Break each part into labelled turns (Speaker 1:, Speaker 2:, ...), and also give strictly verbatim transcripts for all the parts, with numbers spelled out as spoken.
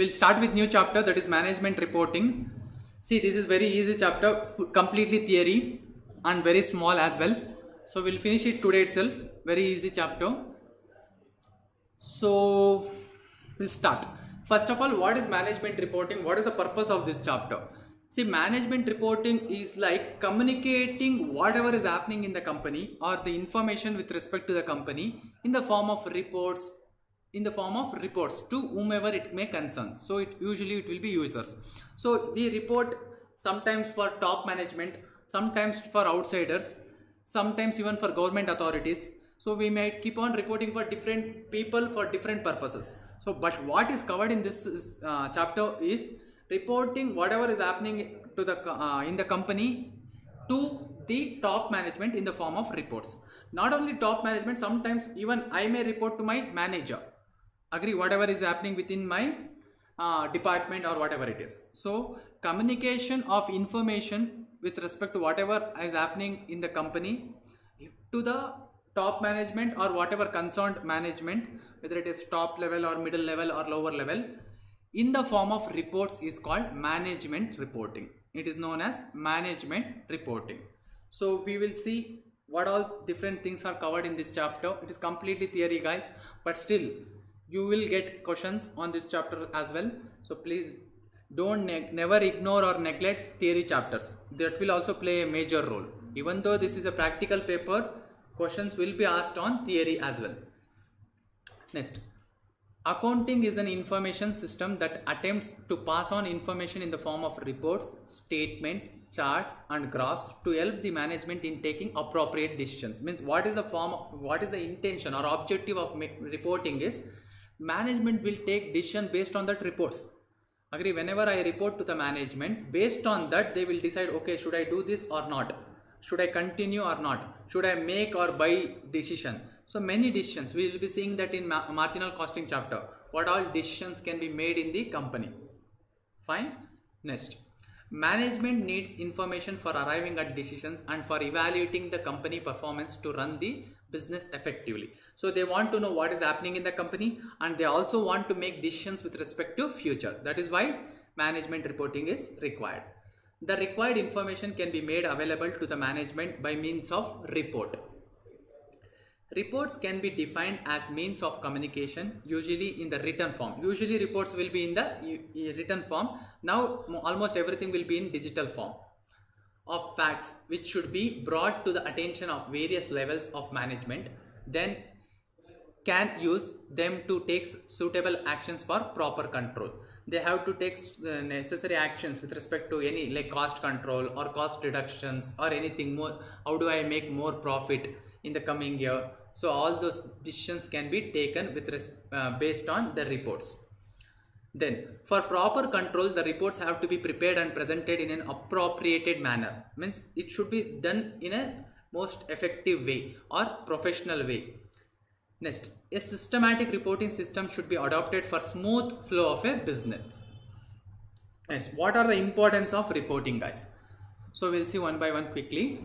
Speaker 1: we'll start with new chapter, that is management reporting. See, this is very easy chapter, completely theory and very small as well. So we'll finish it today itself. Very easy chapter. So we'll start. First of all, what is management reporting? What is the purpose of this chapter? See, management reporting is like communicating whatever is happening in the company or the information with respect to the company in the form of reports, in the form of reports to whomever it may concern. So it usually it will be users. So we report sometimes for top management, sometimes for outsiders, sometimes even for government authorities. So we may keep on reporting for different people for different purposes. So but what is covered in this uh, chapter is reporting whatever is happening to the uh, in the company to the top management in the form of reports. Not only top management, sometimes even I may report to my manager. Agree, whatever is happening within my uh, department or whatever it is. So communication of information with respect to whatever is happening in the company to the top management or whatever concerned management, whether it is top level or middle level or lower level, in the form of reports is called management reporting. It is known as management reporting. So we will see what all different things are covered in this chapter. It is completely theory, guys, but still you will get questions on this chapter as well. So please don't ne never ignore or neglect theory chapters. That will also play a major role. Even though this is a practical paper, questions will be asked on theory as well. Next, accounting is an information system that attempts to pass on information in the form of reports, statements, charts and graphs to help the management in taking appropriate decisions. Means what is the form of, what is the intention or objective of reporting is management will take decision based on that reports. Agree, whenever I report to the management, based on that they will decide, okay, should I do this or not? Should I continue or not? Should I make or buy decision? So many decisions, we will be seeing that in ma marginal costing chapter. What all decisions can be made in the company. Fine. Next, management needs information for arriving at decisions and for evaluating the company performance to run the business effectively. So they want to know what is happening in the company and they also want to make decisions with respect to future. That is why management reporting is required. The required information can be made available to the management by means of report. Reports can be defined as means of communication, usually in the written form. Usually reports will be in the written form. Now almost everything will be in digital form, of facts which should be brought to the attention of various levels of management, then can use them to take suitable actions for proper control. They have to take necessary actions with respect to any like cost control or cost reductions or anything more. How do I make more profit in the coming year? So all those decisions can be taken with uh, based on the reports. Then for proper control, the reports have to be prepared and presented in an appropriated manner. Means it should be done in a most effective way or professional way. Next, a systematic reporting system should be adopted for smooth flow of a business. Yes, what are the importance of reporting, guys? So we'll see one by one quickly.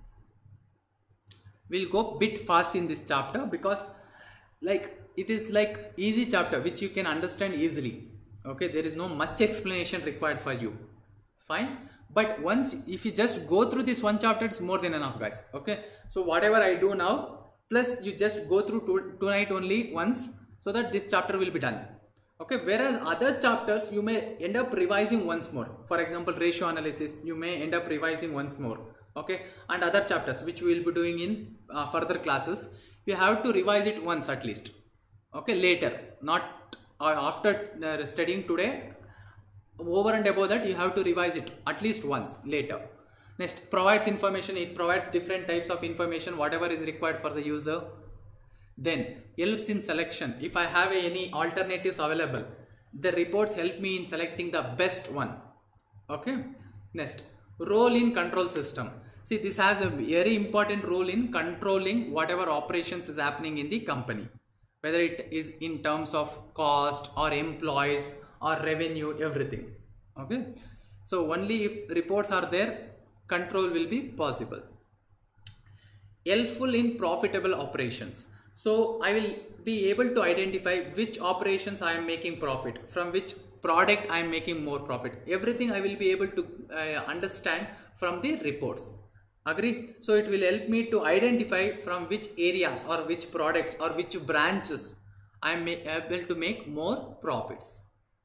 Speaker 1: We'll go bit fast in this chapter because like it is like easy chapter which you can understand easily. Okay, there is no much explanation required for you. Fine. But once if you just go through this one chapter, it's more than enough, guys. Okay. So whatever I do now, plus you just go through to, tonight only once, so that this chapter will be done. Okay. Whereas other chapters you may end up revising once more. For example, ratio analysis, you may end up revising once more. Okay. And other chapters which we will be doing in uh, further classes, you have to revise it once at least. Okay. Later, not or after uh, studying today. Over and above that, you have to revise it at least once later. Next, provides information. It provides different types of information, whatever is required for the user. Then helps in selection. If I have any alternatives available, the reports help me in selecting the best one. Okay. Next, role in control system. See, this has a very important role in controlling whatever operations is happening in the company, whether it is in terms of cost or employees or revenue, everything. Okay. So only if reports are there, control will be possible. Helpful in profitable operations. So I will be able to identify which operations I am making profit, from which product I am making more profit. Everything I will be able to uh, understand from the reports. Agree? So it will help me to identify from which areas or which products or which branches I am able to make more profits.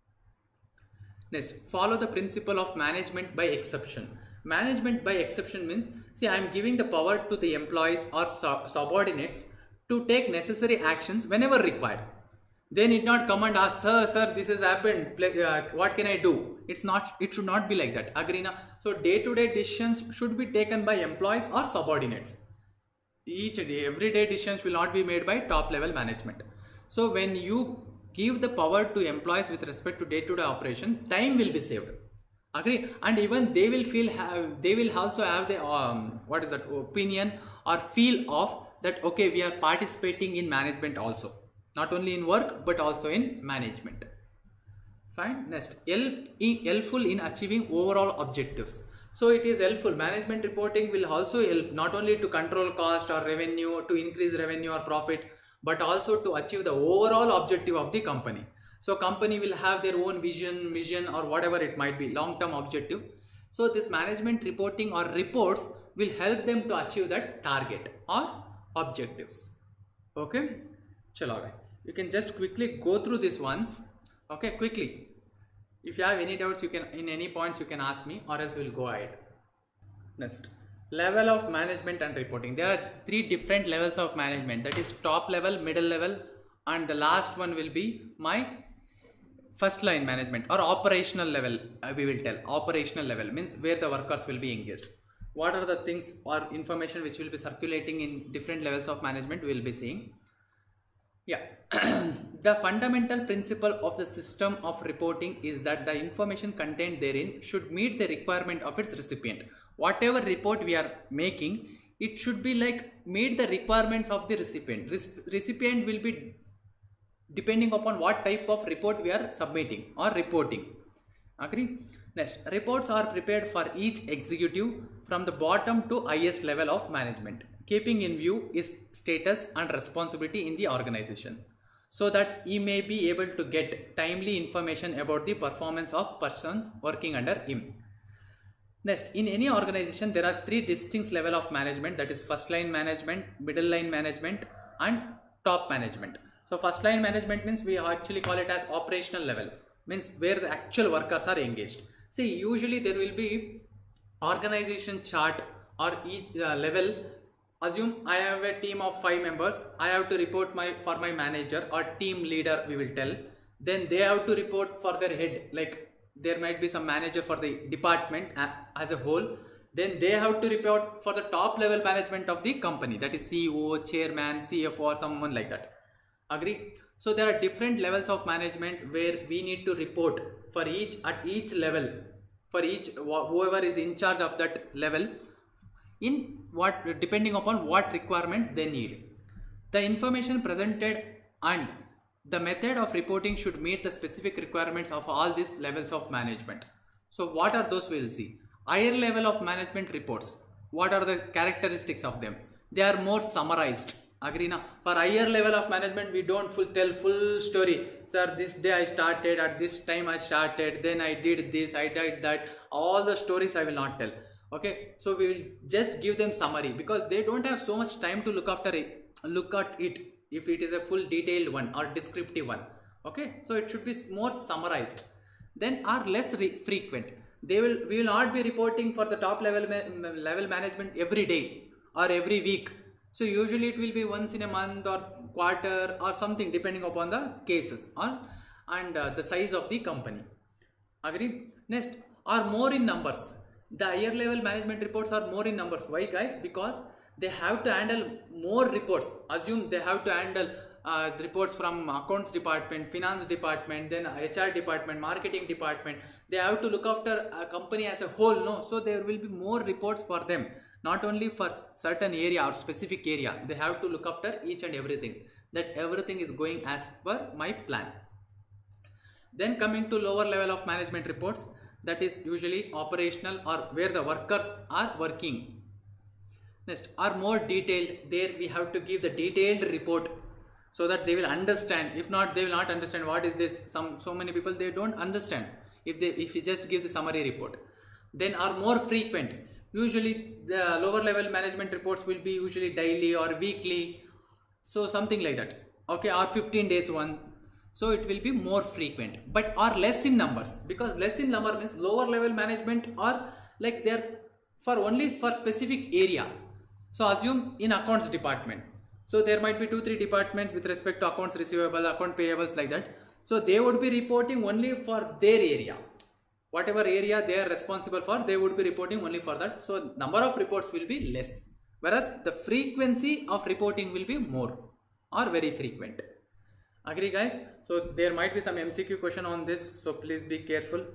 Speaker 1: Next, follow the principle of management by exception. Management by exception means, see, I am giving the power to the employees or sub subordinates to take necessary actions whenever required. They need not come and ask, sir, sir, this has happened, uh, what can I do? It's not, it should not be like that. Agree na? So day-to-day decisions should be taken by employees or subordinates. Each day, everyday decisions will not be made by top level management. So when you give the power to employees with respect to day-to-day operation, time will be saved. Agree? And even they will feel, have, they will also have the, um, what is that, opinion or feel of that, okay, we are participating in management also. Not only in work, but also in management. Fine. Next, help, helpful in achieving overall objectives. So it is helpful. Management reporting will also help not only to control cost or revenue, to increase revenue or profit, but also to achieve the overall objective of the company. So company will have their own vision, mission or whatever it might be, long-term objective. So this management reporting or reports will help them to achieve that target or objectives. Okay. Chalo guys, you can just quickly go through this once. Okay, quickly. If you have any doubts, you can, in any points you can ask me, or else we'll go ahead. Next, level of management and reporting. There are three different levels of management, that is top level, middle level, and the last one will be my first line management or operational level. uh, we will tell operational level means where the workers will be engaged. What are the things or information which will be circulating in different levels of management we will be seeing. Yeah, the fundamental principle of the system of reporting is that the information contained therein should meet the requirement of its recipient. Whatever report we are making, it should be like meet the requirements of the recipient. Re recipient will be depending upon what type of report we are submitting or reporting. Agree? Next, reports are prepared for each executive from the bottom to highest level of management, keeping in view his status and responsibility in the organization, so that he may be able to get timely information about the performance of persons working under him. Next, in any organization there are three distinct levels of management, that is first line management, middle line management and top management. So first line management means we actually call it as operational level, means where the actual workers are engaged. See, usually there will be organization chart or each uh, level. Assume I have a team of five members. I have to report my for my manager or team leader, we will tell. Then they have to report for their head, like there might be some manager for the department as a whole. Then they have to report for the top level management of the company, that is C E O, chairman, C F O or someone like that. Agree? So there are different levels of management where we need to report for each at each level, for each whoever is in charge of that level, in what depending upon what requirements they need. The information presented and the method of reporting should meet the specific requirements of all these levels of management. So what are those we will see. Higher level of management reports, what are the characteristics of them? They are more summarized. Agree na? For higher level of management, we don't full tell full story. Sir, this day I started, at this time I started, then I did this, I did that. All the stories I will not tell. Okay, so we will just give them summary because they don't have so much time to look after it, look at it if it is a full detailed one or descriptive one. Okay, so it should be more summarized. Then are less frequent. They will we will not be reporting for the top level ma level management every day or every week. So usually it will be once in a month or quarter or something depending upon the cases or and uh, the size of the company. Agree? Next, are more in numbers. The higher level management reports are more in numbers. Why guys? Because they have to handle more reports. Assume they have to handle uh, reports from accounts department, finance department, then H R department, marketing department. They have to look after a company as a whole. No, so there will be more reports for them. Not only for certain area or specific area, they have to look after each and everything, that everything is going as per my plan. Then coming to lower level of management reports, that is usually operational or where the workers are working. Next, are more detailed. There we have to give the detailed report so that they will understand. If not, they will not understand what is this. Some so many people, they don't understand if they if you just give the summary report. Then are more frequent. Usually the lower level management reports will be usually daily or weekly, so something like that, okay, or fifteen days once. So it will be more frequent, but are less in numbers, because less in number means lower level management are like they're for only for specific area. So assume in accounts department, so there might be two three departments with respect to accounts receivable, account payables, like that. So they would be reporting only for their area, whatever area they are responsible for, they would be reporting only for that. So number of reports will be less, whereas the frequency of reporting will be more or very frequent. Agree guys? So there might be some M C Q question on this, so please be careful.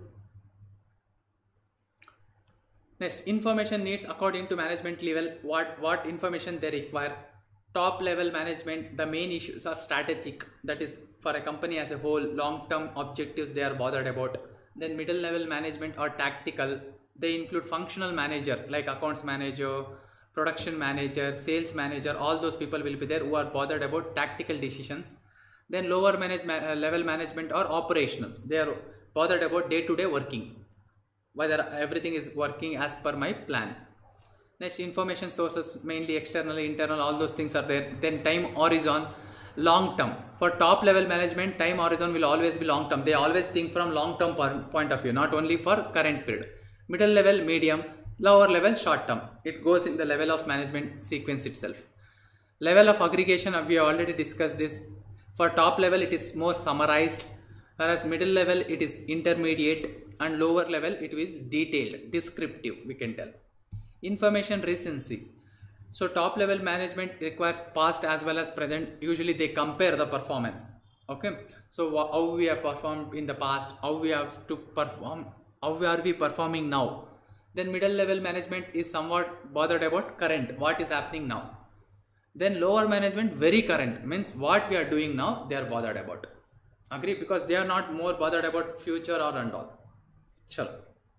Speaker 1: Next, information needs according to management level, what what information they require. Top level management, the main issues are strategic, that is for a company as a whole, long term objectives they are bothered about. Then middle level management are tactical, they include functional manager like accounts manager, production manager, sales manager, all those people will be there who are bothered about tactical decisions. Then lower manage, uh, level management or operationals, they are bothered about day to day working, whether everything is working as per my plan. Next, information sources, mainly external, internal, all those things are there. Then time horizon, long term. For top level management, time horizon will always be long term. They always think from long term point of view, not only for current period. Middle level, medium, lower level, short term. It goes in the level of management sequence itself. Level of aggregation, we have already discussed this. For top level, it is more summarized, whereas middle level, it is intermediate, and lower level, it is detailed, descriptive, we can tell. Information recency. So top level management requires past as well as present. Usually they compare the performance. Okay. So how we have performed in the past, how we have to perform, how are we performing now. Then middle level management is somewhat bothered about current, what is happening now. Then lower management, very current, means what we are doing now, they are bothered about. Agree? Because they are not more bothered about future or and all. Sure.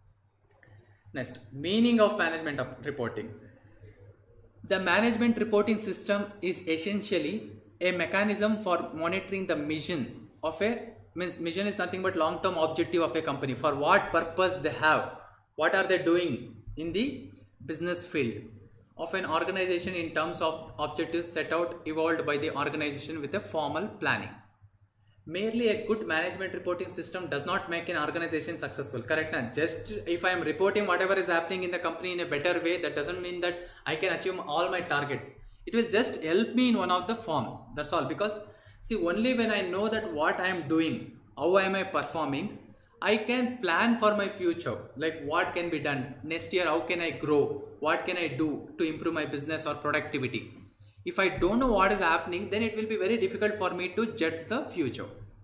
Speaker 1: Next, meaning of management of reporting. The management reporting system is essentially a mechanism for monitoring the mission of a, means mission is nothing but long term objective of a company, for what purpose they have, what are they doing in the business field of an organization in terms of objectives set out, evolved by the organization with a formal planning. Merely a good management reporting system does not make an organization successful. Correct? Now, just if I am reporting whatever is happening in the company in a better way, that doesn't mean that I can achieve all my targets. It will just help me in one of the form. That's all. Because see, only when I know that what I am doing, how am I performing, I can plan for my future. Like what can be done next year, how can I grow, what can I do to improve my business or productivity. If I don't know what is happening, then it will be very difficult for me to judge the future.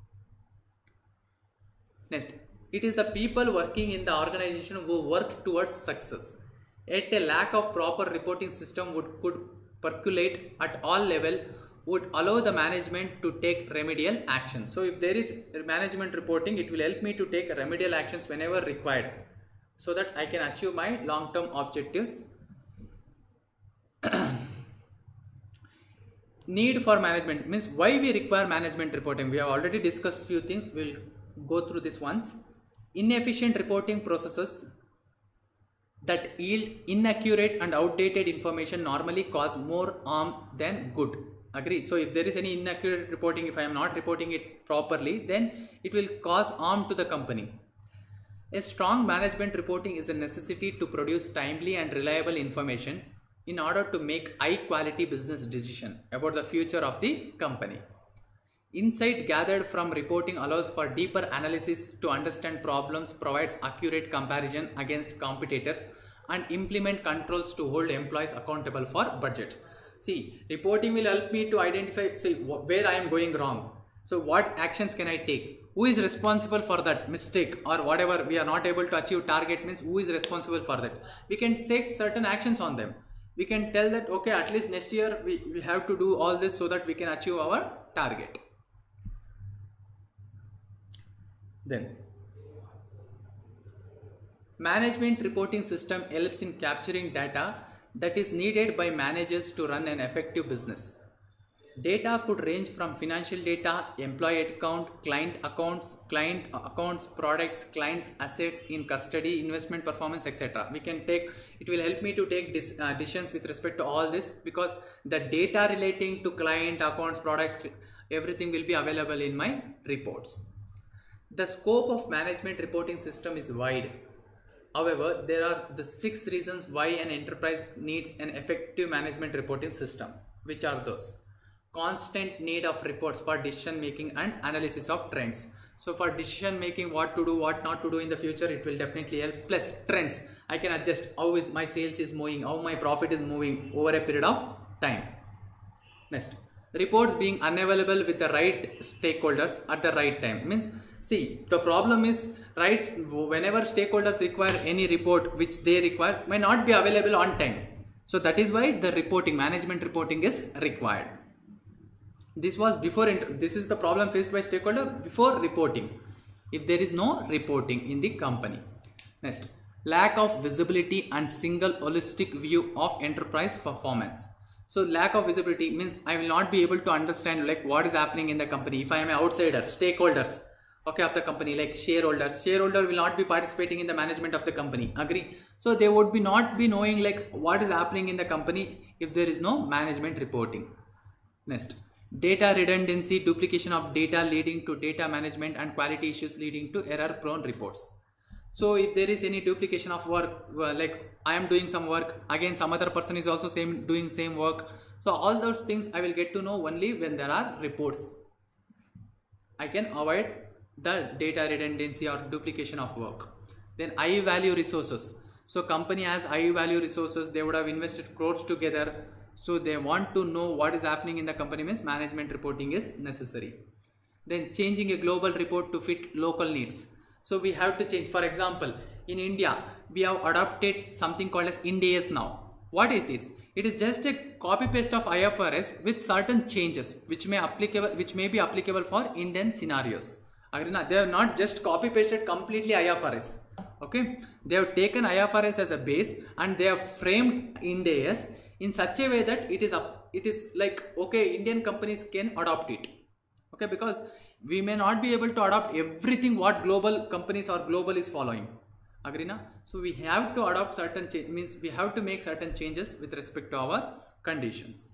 Speaker 1: Next, it is the people working in the organization who work towards success. Yet a lack of proper reporting system would could percolate at all level would allow the management to take remedial action. So if there is management reporting, it will help me to take remedial actions whenever required, so that I can achieve my long-term objectives. Need for management means why we require management reporting. We have already discussed few things. We'll go through this once. Inefficient reporting processes that yield inaccurate and outdated information normally cause more harm than good. Agree? So if there is any inaccurate reporting, if I am not reporting it properly, then it will cause harm to the company. A strong management reporting is a necessity to produce timely and reliable information in order to make high quality business decision about the future of the company. Insight gathered from reporting allows for deeper analysis to understand problems, provides accurate comparison against competitors, and implement controls to hold employees accountable for budgets. See, reporting will help me to identify, see, where I am going wrong. So what actions can I take? Who is responsible for that mistake, or whatever we are not able to achieve target, means who is responsible for that? We can take certain actions on them. We can tell that, okay, at least next year we, we have to do all this so that we can achieve our target. Then, management reporting system helps in capturing data that is needed by managers to run an effective business. Data could range from financial data, employee account, client accounts, client accounts, products, client assets in custody, investment performance, et cetera. We can take, it will help me to take this, uh, decisions with respect to all this, because the data relating to client accounts, products, everything will be available in my reports. The scope of management reporting system is wide. However, there are the six reasons why an enterprise needs an effective management reporting system. Which are those? Constant need of reports for decision making and analysis of trends. So for decision making, what to do, what not to do in the future, it will definitely help. Plus trends, I can adjust how is my sales is moving, how my profit is moving over a period of time. Next, reports being unavailable with the right stakeholders at the right time. Means, see, the problem is, right, whenever stakeholders require any report which they require may not be available on time. So that is why the reporting, management reporting is required. This was before, this is the problem faced by stakeholder before reporting, if there is no reporting in the company. Next, lack of visibility and single holistic view of enterprise performance. So lack of visibility means I will not be able to understand like what is happening in the company. If I am an outsider, stakeholders, okay, of the company, like shareholders, shareholder will not be participating in the management of the company, agree? So they would be not be knowing like what is happening in the company if there is no management reporting. Next, data redundancy, duplication of data leading to data management and quality issues leading to error prone reports. So if there is any duplication of work, well, like I am doing some work, again some other person is also same doing same work. So all those things I will get to know only when there are reports. I can avoid the data redundancy or duplication of work. Then high value resources. So company has high value resources, they would have invested crores together. So they want to know what is happening in the company, means management reporting is necessary. Then changing a global report to fit local needs. So we have to change. For example, in India, we have adopted something called as Ind AS now. What is this? It is just a copy paste of I F R S with certain changes which may applicable, which may be applicable for Indian scenarios. They have not just copy pasted completely I F R S. Okay, they have taken I F R S as a base and they have framed Ind AS in such a way that it is up, it is like, okay, Indian companies can adopt it. Okay, because we may not be able to adopt everything what global companies or global is following. Agree na? So we have to adopt certain change, means we have to make certain changes with respect to our conditions.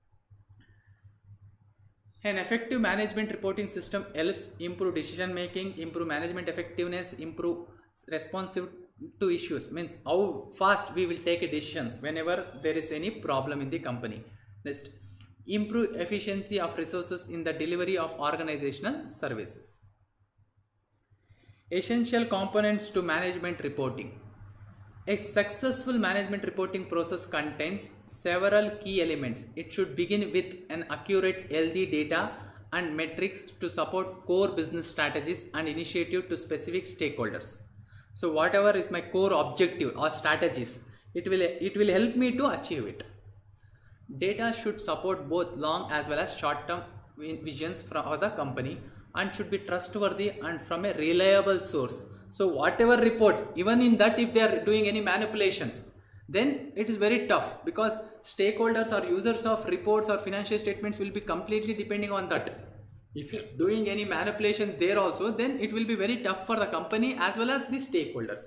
Speaker 1: An effective management reporting system helps improve decision making, improve management effectiveness, improve responsive to issues, means how fast we will take decisions whenever there is any problem in the company. Next, improve efficiency of resources in the delivery of organizational services. Essential components to management reporting. A successful management reporting process contains several key elements. It should begin with an accurate, healthy data and metrics to support core business strategies and initiative to specific stakeholders. So whatever is my core objective or strategies, it will, it will help me to achieve it. Data should support both long as well as short-term visions for the company and should be trustworthy and from a reliable source. So whatever report, even in that if they are doing any manipulations, then it is very tough, because stakeholders or users of reports or financial statements will be completely depending on that. If you are doing any manipulation there also, then it will be very tough for the company as well as the stakeholders.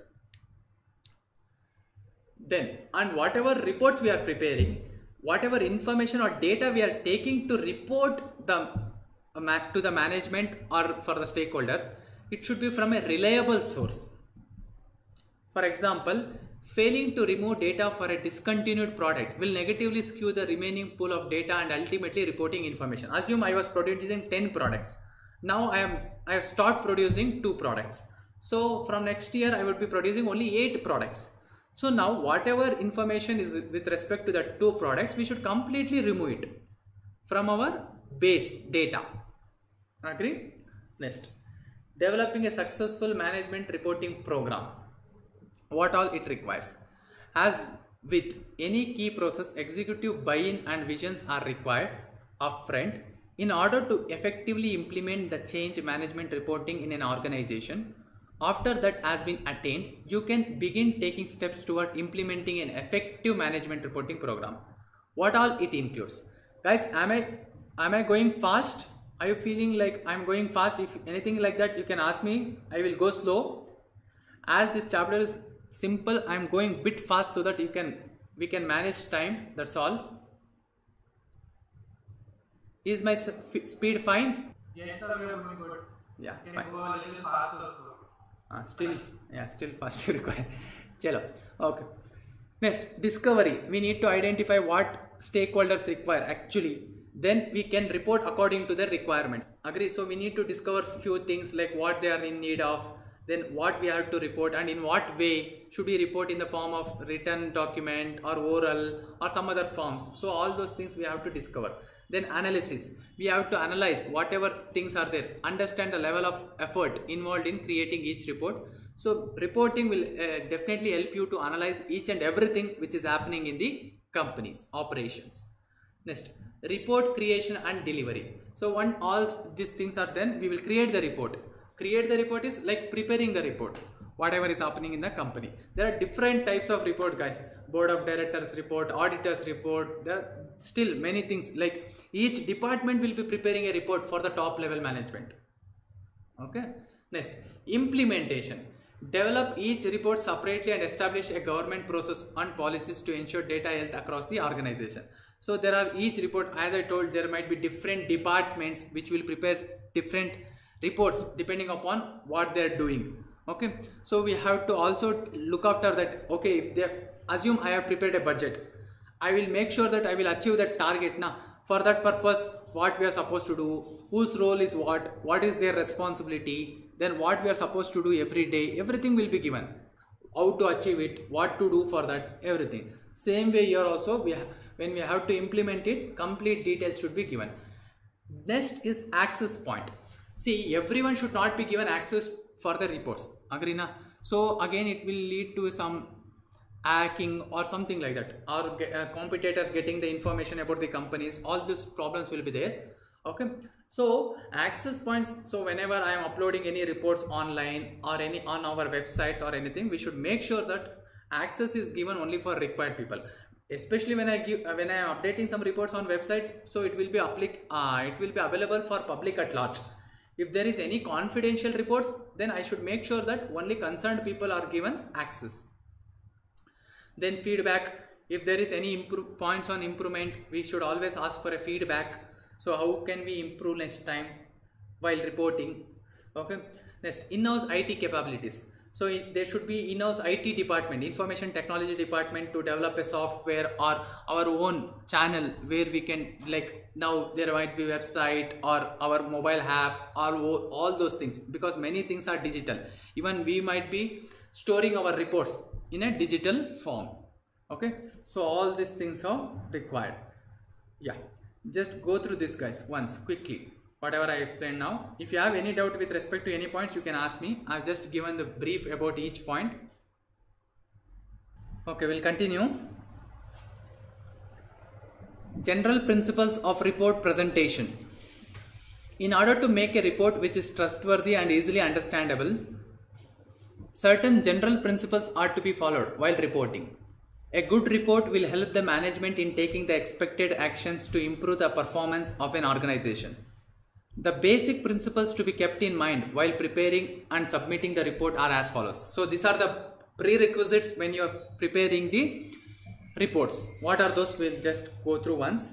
Speaker 1: Then, and whatever reports we are preparing, whatever information or data we are taking to report the uh, to the management or for the stakeholders, it should be from a reliable source. For example, failing to remove data for a discontinued product will negatively skew the remaining pool of data and ultimately reporting information. Assume I was producing ten products. Now I am I have stopped producing two products. So from next year I will be producing only eight products. So now whatever information is with respect to the two products, we should completely remove it from our base data. Agree? Next, developing a successful management reporting program. What all it requires? As with any key process, executive buy-in and visions are required upfront in order to effectively implement the change management reporting in an organization. After that has been attained, you can begin taking steps toward implementing an effective management reporting program. What all it includes? Guys, am I Am I going fast? Are you feeling like I'm going fast? If anything like that, you can ask me. I will go slow. As this chapter is simple, I'm going bit fast so that you can we can manage time. That's all. Is my speed fine?
Speaker 2: Yes, sir. We are going good.
Speaker 1: Yeah,
Speaker 2: can
Speaker 1: fine.
Speaker 2: Go a little fast also.
Speaker 1: Uh, still, yeah, still fast required. Chalo. Okay. Next, discovery. We need to identify what stakeholders require actually. Then we can report according to their requirements. Agree? So we need to discover few things like what they are in need of, then what we have to report, and in what way should we report, in the form of written document or oral or some other forms. So all those things we have to discover. Then analysis. We have to analyze whatever things are there, understand the level of effort involved in creating each report. So reporting will uh, definitely help you to analyze each and everything which is happening in the company's operations. Next, report creation and delivery. So when all these things are done, we will create the report. Create the report is like preparing the report, whatever is happening in the company. There are different types of report, guys. Board of directors report, auditors report. There are still many things, like each department will be preparing a report for the top level management. Okay. Next, implementation. Develop each report separately and establish a government process and policies to ensure data health across the organization. So there are each report, as I told, there might be different departments which will prepare different reports depending upon what they are doing. Okay, so we have to also look after that. Okay, if they assume I have prepared a budget, I will make sure that I will achieve that target. Now for that purpose, what we are supposed to do, whose role is what, what is their responsibility, then what we are supposed to do every day, everything will be given. How to achieve it, what to do for that, everything. Same way here also, we have, when we have to implement it, complete details should be given. Next is access point. See, everyone should not be given access for the reports. Agree na? So again, it will lead to some hacking or something like that, or get, uh, competitors getting the information about the companies. All these problems will be there. Okay, so access points. So whenever I am uploading any reports online or any on our websites or anything, we should make sure that access is given only for required people. Especially when I give uh, when I am updating some reports on websites, so it will be applic uh, it will be available for public at large. If there is any confidential reports, then I should make sure that only concerned people are given access. Then feedback. If there is any improve points on improvement, we should always ask for a feedback. So how can we improve next time while reporting? Okay. Next, in-house I T capabilities. So it, there should be in-house I T department, information technology department, to develop a software or our own channel where we can, like now there might be website or our mobile app or all those things, because many things are digital. Even we might be storing our reports in a digital form. Okay. So all these things are required. Yeah. Just go through this, guys, once quickly. Whatever I explained now. If you have any doubt with respect to any points, you can ask me. I've just given the brief about each point. Okay, we'll continue. General principles of report presentation. In order to make a report which is trustworthy and easily understandable, certain general principles are to be followed while reporting. A good report will help the management in taking the expected actions to improve the performance of an organization. The basic principles to be kept in mind while preparing and submitting the report are as follows. So these are the prerequisites when you are preparing the reports. What are those? We'll just go through once.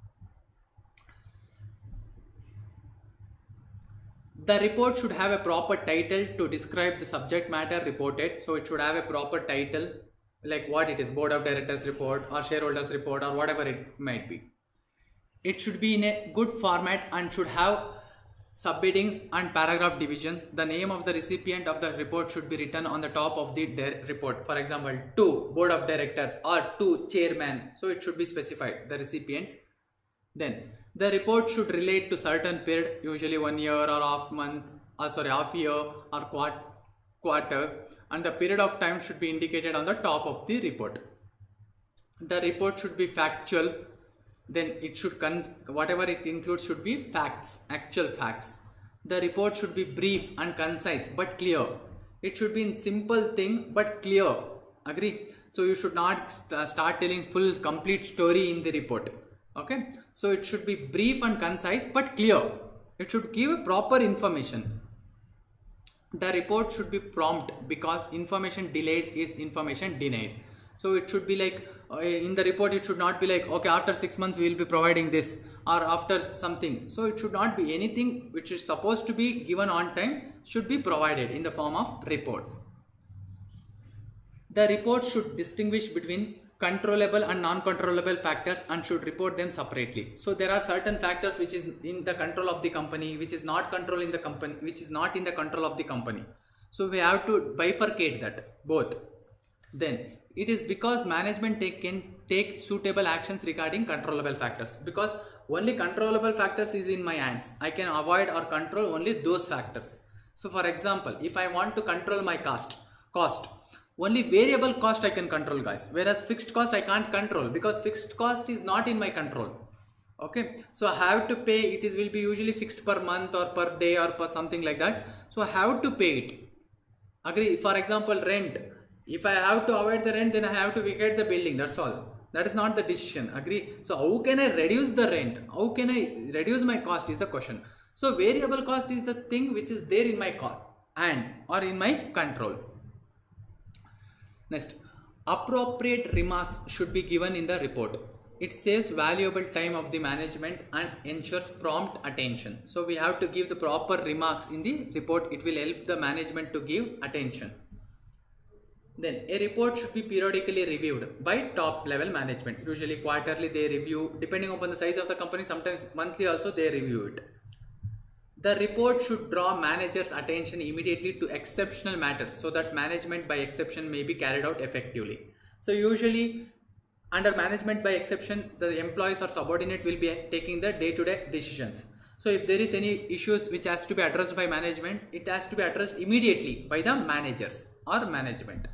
Speaker 1: The report should have a proper title to describe the subject matter reported. So it should have a proper title, like what it is, board of directors report or shareholders report or whatever it might be. It should be in a good format and should have subheadings and paragraph divisions. The name of the recipient of the report should be written on the top of the report. For example, to board of directors or to chairman. So it should be specified, the recipient. Then the report should relate to certain period, usually one year or half month, or sorry, half year or quart quarter, and the period of time should be indicated on the top of the report. The report should be factual. Then it should, con whatever it includes should be facts, actual facts. The report should be brief and concise but clear. It should be in simple thing but clear. Agree? So you should not st start telling full complete story in the report. Okay, so it should be brief and concise but clear. It should give a proper information. The report should be prompt, because information delayed is information denied. So it should be like uh, in the report it should not be like, okay, after six months we will be providing this, or after something. So it should not be anything which is supposed to be given on time should be provided in the form of reports. The report should distinguish between controllable and non-controllable factors and should report them separately. So there are certain factors which is in the control of the company, which is not controlling the company, which is not in the control of the company. So we have to bifurcate that both. Then it is because management take, can take suitable actions regarding controllable factors, because only controllable factors is in my hands. I can avoid or control only those factors. So for example, if I want to control my cost, cost, only variable cost I can control, guys, whereas fixed cost I can't control, because fixed cost is not in my control. Okay, so I have to pay, it is will be usually fixed per month or per day or per something like that. So I have to pay it. Agree? For example, rent, if I have to avoid the rent, then I have to vacate the building, that's all. That is not the decision. Agree? So how can I reduce the rent? How can I reduce my cost is the question. So variable cost is the thing which is there in my cost and or in my control. Next, appropriate remarks should be given in the report. It saves valuable time of the management and ensures prompt attention. So we have to give the proper remarks in the report. It will help the management to give attention. Then a report should be periodically reviewed by top level management. Usually quarterly they review, depending upon the size of the company, sometimes monthly also they review it. The report should draw managers' attention immediately to exceptional matters so that management by exception may be carried out effectively. So usually under management by exception, the employees or subordinate will be taking the day-to-day decisions. So if there is any issues which has to be addressed by management, it has to be addressed immediately by the managers or management.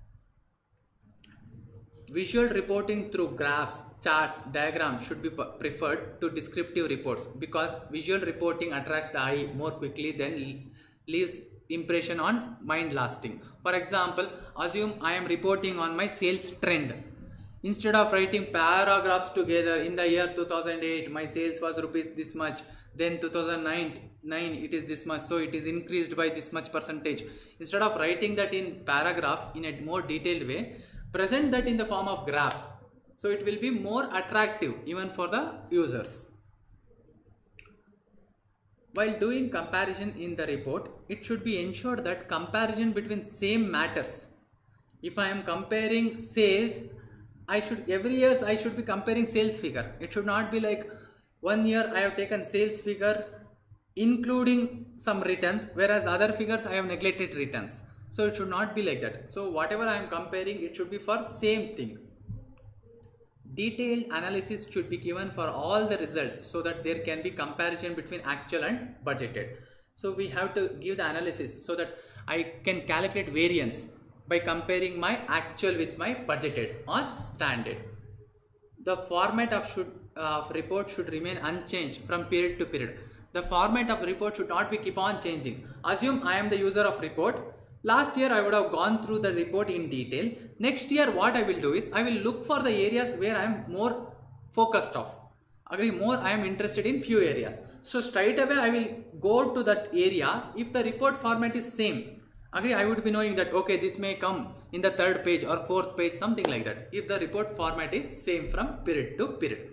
Speaker 1: Visual reporting through graphs, charts, diagrams should be preferred to descriptive reports, because visual reporting attracts the eye more quickly than leaves impression on mind lasting. For example, assume I am reporting on my sales trend. Instead of writing paragraphs together, in the year two thousand eight my sales was rupees this much, then two thousand nine it is this much, so it is increased by this much percentage. Instead of writing that in paragraph in a more detailed way, present that in the form of graph. So it will be more attractive even for the users. While doing comparison in the report, it should be ensured that comparison between same matters. If I am comparing sales, I should every year I should be comparing sales figure. It should not be like one year I have taken sales figure including some returns, whereas other figures I have neglected returns. So it should not be like that. So whatever I am comparing, it should be for same thing. Detailed analysis should be given for all the results so that there can be comparison between actual and budgeted. So we have to give the analysis so that I can calculate variance by comparing my actual with my budgeted or standard. The format of should uh, of report should remain unchanged from period to period. The format of report should not be keep on changing. Assume I am the user of report. Last year I would have gone through the report in detail. Next year what I will do is I will look for the areas where I am more focused of. Agree, more I am interested in few areas. So straight away I will go to that area if the report format is same. Agree, I would be knowing that okay, this may come in the third page or fourth page, something like that, if the report format is same from period to period.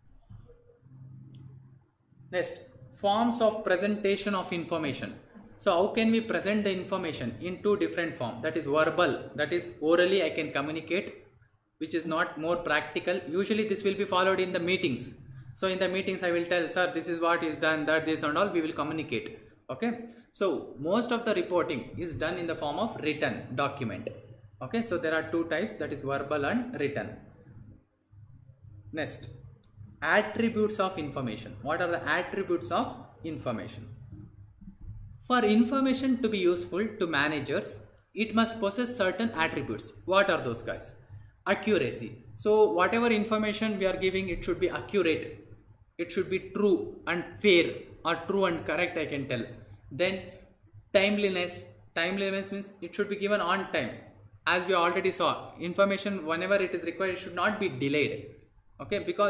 Speaker 1: Next, forms of presentation of information. So how can we present the information in two different forms? That is verbal, that is orally I can communicate, which is not more practical. Usually this will be followed in the meetings. So in the meetings I will tell, sir, this is what is done, that, this and all, we will communicate. Okay. So most of the reporting is done in the form of written document. Okay. So there are two types, that is verbal and written. Next, attributes of information. What are the attributes of information? For information to be useful to managers, it must possess certain attributes. What are those, guys? Accuracy. So whatever information we are giving, it should be accurate. It should be true and fair, or true and correct, I can tell. Then timeliness. Timeliness means it should be given on time. As we already saw, information whenever it is required, it should not be delayed. Okay, because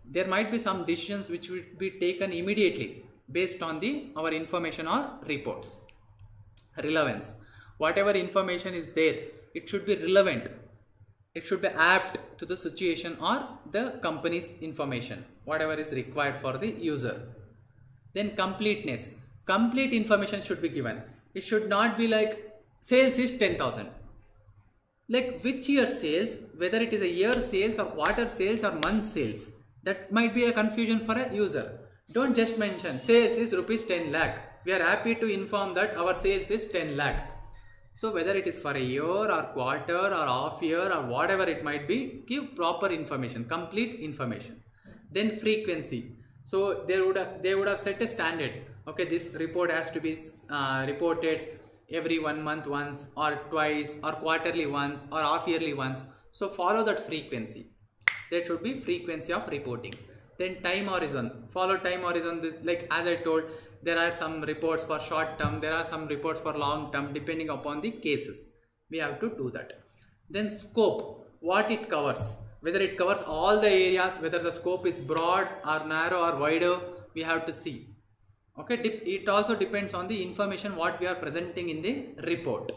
Speaker 1: there might be some decisions which will be taken immediately based on the our information or reports. Relevance. Whatever information is there, it should be relevant. It should be apt to the situation or the company's information, whatever is required for the user. Then completeness. Complete information should be given. It should not be like sales is ten thousand. Like which year sales, whether it is a year sales or quarter sales or month sales. That might be a confusion for a user. Don't just mention sales is rupees ten lakh. We are happy to inform that our sales is ten lakh. So whether it is for a year or quarter or half year or whatever it might be, give proper information, complete information. Then frequency. So they would have, they would have set a standard. Okay, this report has to be uh, reported every one month once or twice or quarterly once or half yearly once. So follow that frequency. There should be frequency of reporting. Then time horizon. Follow time horizon. This, like as I told, there are some reports for short term, there are some reports for long term, depending upon the cases. We have to do that. Then scope, what it covers, whether it covers all the areas, whether the scope is broad or narrow or wider, we have to see. Okay, it also depends on the information what we are presenting in the report.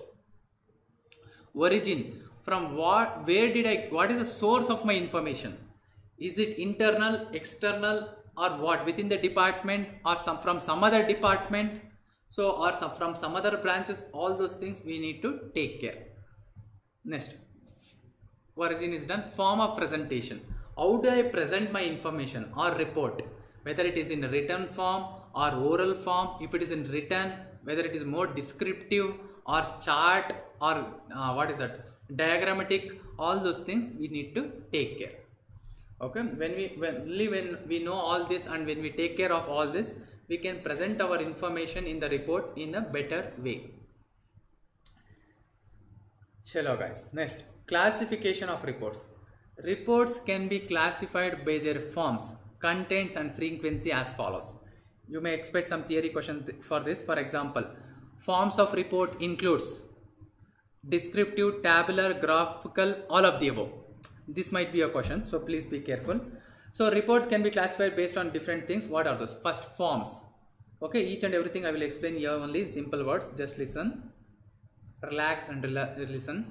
Speaker 1: Origin, from what, where did I, what is the source of my information? Is it internal, external, or what, within the department or some from some other department, so or some from some other branches? All those things we need to take care. Next, origin is done. Form of presentation. How do I present my information or report, whether it is in written form or oral form? If it is in written, whether it is more descriptive or chart or uh, what is that, diagrammatic, all those things we need to take care. Okay, when we when, when we know all this and when we take care of all this, we can present our information in the report in a better way. Chalo guys, next, classification of reports. Reports can be classified by their forms, contents and frequency as follows. You may expect some theory question th for this. For example, forms of report includes descriptive, tabular, graphical, all of the above. This might be a question, so please be careful. So reports can be classified based on different things. What are those? First, forms. Okay, each and everything I will explain here only in simple words. Just listen, relax and listen.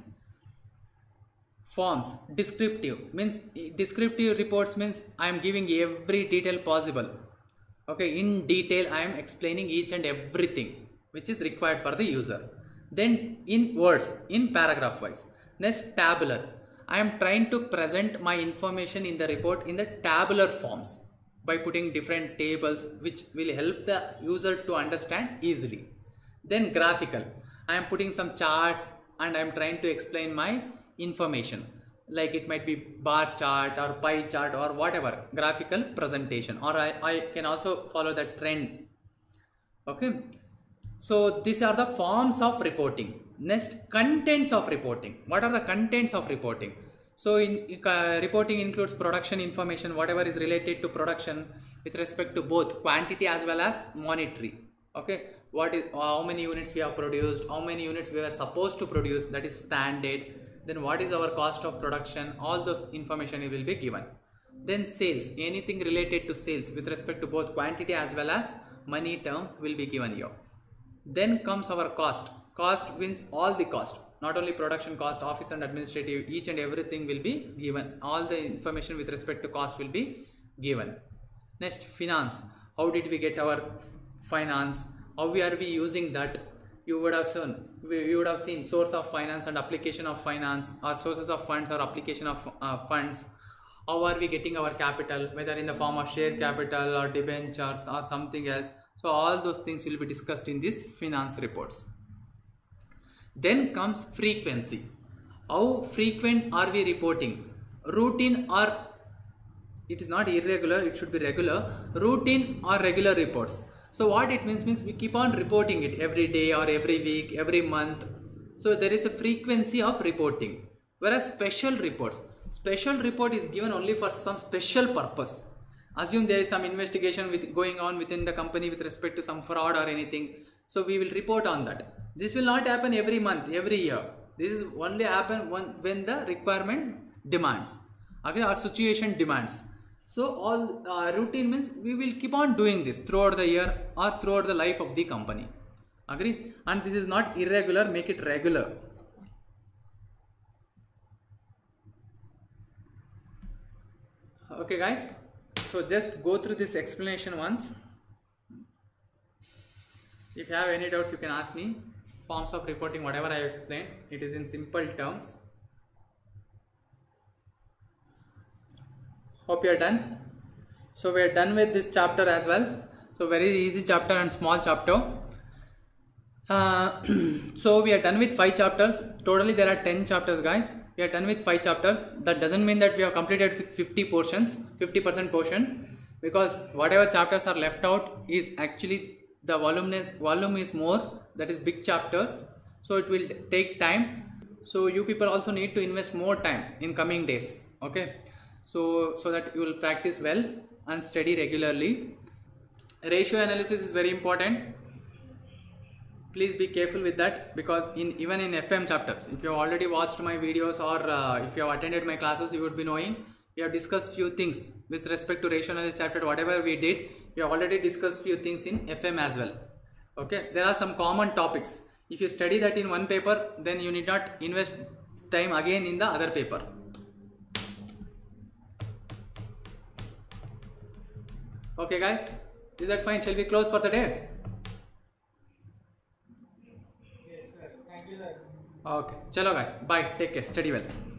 Speaker 1: Forms. Descriptive means, descriptive reports means I am giving every detail possible. Okay, in detail I am explaining each and everything which is required for the user. Then in words, in paragraph wise. Next, tabular. I am trying to present my information in the report in the tabular forms by putting different tables which will help the user to understand easily. Then graphical. I am putting some charts and I am trying to explain my information. Like it might be bar chart or pie chart or whatever, graphical presentation, or I, I can also follow the trend. Okay. So these are the forms of reporting. Next, contents of reporting. What are the contents of reporting? So in uh, reporting includes production information, whatever is related to production with respect to both quantity as well as monetary. Okay, what is how many units we have produced, how many units we were supposed to produce, that is standard. Then what is our cost of production, all those information will be given. Then sales, anything related to sales with respect to both quantity as well as money terms will be given here. Then comes our cost. Cost means all the cost, not only production cost, office and administrative, each and everything will be given. All the information with respect to cost will be given. Next, finance. How did we get our finance? How are we using that? You would have seen, you would have seen source of finance and application of finance, or sources of funds or application of uh, funds. How are we getting our capital, whether in the form of share capital or debentures or something else. So all those things will be discussed in these finance reports. Then comes frequency. How frequent are we reporting? Routine or, it is not irregular, it should be regular. Routine or regular reports. So what it means means we keep on reporting it every day or every week, every month. So there is a frequency of reporting. Whereas special reports, special report is given only for some special purpose. Assume there is some investigation with going on within the company with respect to some fraud or anything. So we will report on that. This will not happen every month, every year. This is only happen when the requirement demands, okay, or situation demands. So all uh, routine means we will keep on doing this throughout the year or throughout the life of the company. Agree? And this is not irregular, make it regular. Okay guys, so just go through this explanation once. If you have any doubts, you can ask me. Forms of reporting, whatever I have explained, it is in simple terms. Hope you are done. So we are done with this chapter as well. So very easy chapter and small chapter. Uh, so we are done with five chapters. Totally there are ten chapters, guys. We are done with five chapters. That doesn't mean that we have completed fifty portions, fifty percent portion, because whatever chapters are left out is actually the voluminous volume is more. That is big chapters. So it will take time. So you people also need to invest more time in coming days. Okay. So so that you will practice well and study regularly. Ratio analysis is very important. Please be careful with that, because in even in F M chapters, if you have already watched my videos or uh, if you have attended my classes, you would be knowing we have discussed few things with respect to ratio analysis chapter. Whatever we did, we have already discussed few things in F M as well. Okay, there are some common topics. If you study that in one paper, then you need not invest time again in the other paper. Okay guys, is that fine? Shall we close for the day?
Speaker 2: Yes, sir. Thank you, sir.
Speaker 1: Okay, chalo guys, bye, take care, study well.